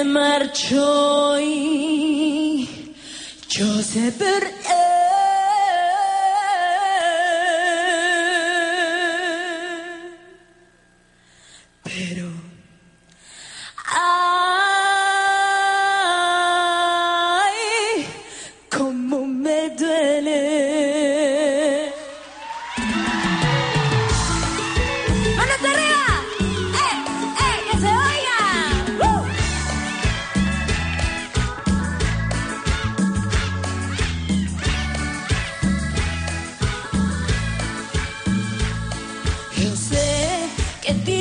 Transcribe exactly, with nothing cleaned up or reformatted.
se marchó y yo se perdí. Pero ay, cómo me duele. ¡Manos arriba! ¡Eh, eh, que se oiga! ¡Uh! Yo sé que